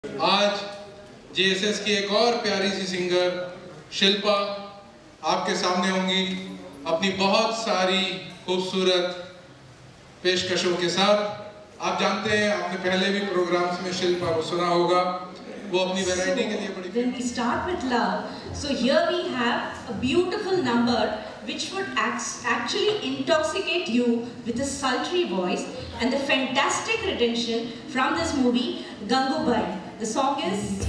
आज JSS की एक और प्यारी सी सिंगर शिल्पा आपके सामने होंगी अपनी बहुत सारी खूबसूरत पेशकशों के साथ। आप जानते हैं, आपने पहले भी प्रोग्राम्स में शिल्पा को सुना होगा, वो अपनी वैरायटी के लिए बड़ी। When we start with love, so here we have a beautiful number which would actually intoxicate you with a sultry voice and the fantastic retention from this movie, Gangubai. The song is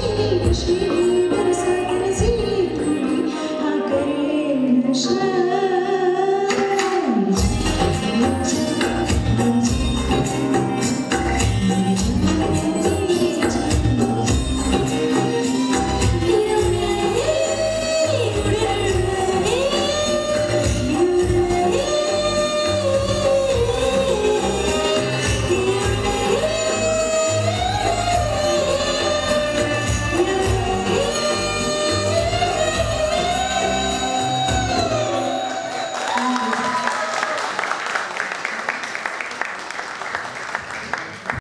Shilpa.